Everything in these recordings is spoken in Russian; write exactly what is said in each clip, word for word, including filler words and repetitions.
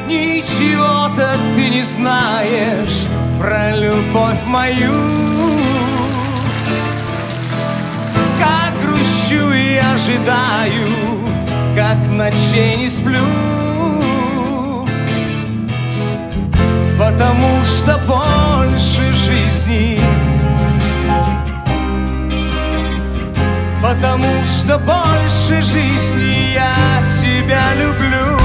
Ничего-то ты не знаешь про любовь мою. Как грущу и ожидаю, как ночей не сплю, потому что больше жизни, потому что больше жизни я тебя люблю.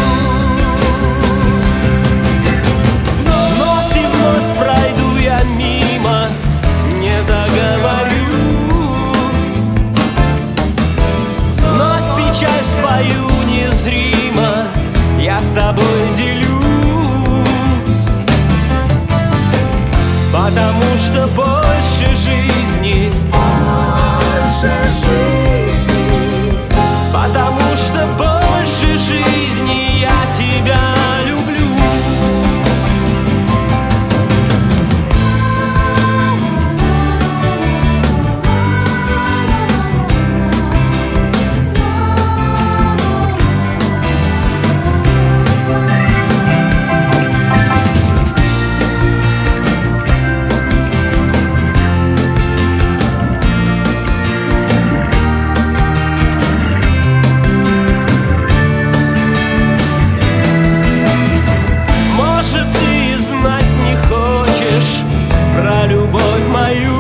Вновь и вновь пройду я мимо, не заговорю. Вновь печаль свою незримо я с тобой делю, потому что больше жизни, больше жизни, потому что больше жизни я тебя люблю. Про любовь мою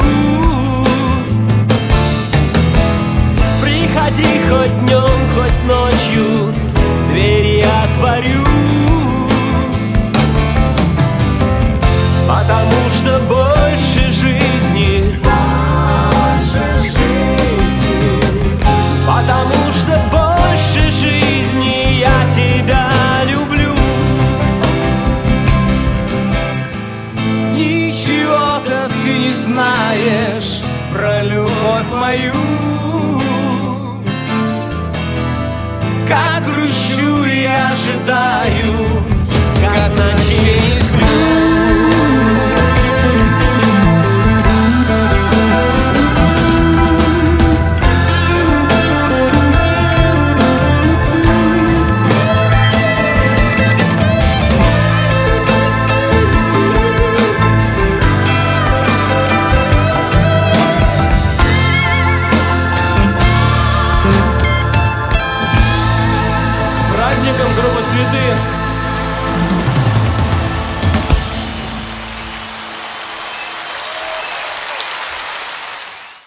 приходи хоть днем, хоть ночью, двери я отворю, потому что больше жизни, больше жизни, потому что больше жизни я тебя люблю. Ничего-то ты не знаешь про любовь мою. Как грущу и ожидаю, как ночей не сплю. Группа «Цветы».